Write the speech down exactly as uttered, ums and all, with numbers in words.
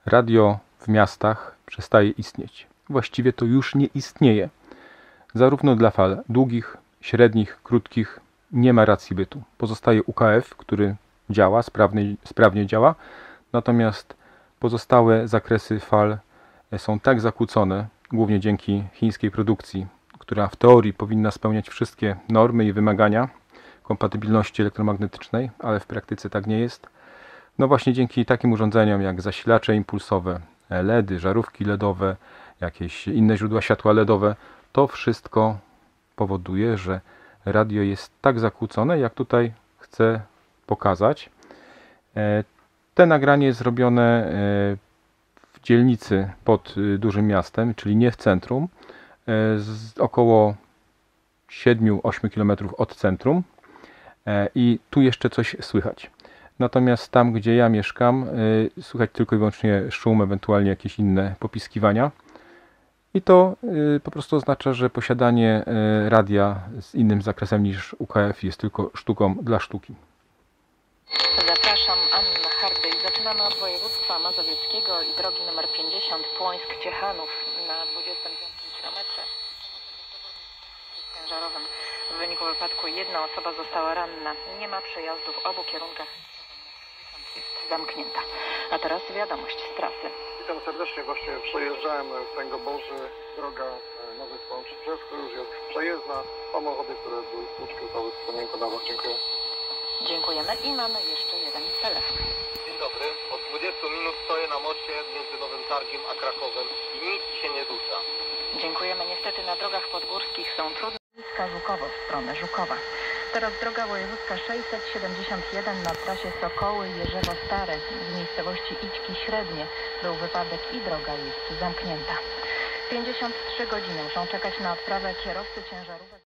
radio w miastach przestaje istnieć. Właściwie to już nie istnieje. Zarówno dla fal długich, średnich, krótkich nie ma racji bytu. Pozostaje U K F, który działa, sprawnie, sprawnie działa, natomiast pozostałe zakresy fal są tak zakłócone, głównie dzięki chińskiej produkcji, która w teorii powinna spełniać wszystkie normy i wymagania kompatybilności elektromagnetycznej, ale w praktyce tak nie jest. No właśnie dzięki takim urządzeniom jak zasilacze impulsowe, LEDy, żarówki LEDowe, jakieś inne źródła światła LEDowe, to wszystko powoduje, że radio jest tak zakłócone, jak tutaj chcę pokazać. Te nagranie jest zrobione w dzielnicy pod dużym miastem, czyli nie w centrum, z około siedem do ośmiu kilometrów od centrum i tu jeszcze coś słychać. Natomiast tam, gdzie ja mieszkam, słychać tylko i wyłącznie szum, ewentualnie jakieś inne popiskiwania. I to po prostu oznacza, że posiadanie radia z innym zakresem niż U K F jest tylko sztuką dla sztuki. Zapraszam, Anna Hardej. Zaczynamy od województwa mazowieckiego i drogi nr pięćdziesiąt Płońsk-Ciechanów na dwudziestym piątym kilometrze. Ciężarowym. W wyniku wypadku jedna osoba została ranna. Nie ma przejazdów w obu kierunkach. Jest zamknięta. A teraz wiadomość z trasy. Witam serdecznie. Właśnie przejeżdżałem Węgoborzy. Droga Nowy Sącz Brzesko już jest przejezdna. Samochody, które były stłuczki, cały wspomnienko na Was. Dziękuję. Dziękujemy i mamy jeszcze jeden telefon. Dzień dobry. Od dwudziestu minut stoję na moście między Nowym Targiem a Krakowem i nic się nie rusza. Dziękujemy. Niestety na drogach podgórskich są trudne. Żukowo w stronę Żukowa. Teraz droga wojewódzka sześćset siedemdziesiąt jeden na trasie Sokoły-Jerzewo Stare w miejscowości Idźki Średnie. Był wypadek i droga jest zamknięta. pięćdziesiąt trzy godziny muszą czekać na odprawę kierowcy ciężarówek.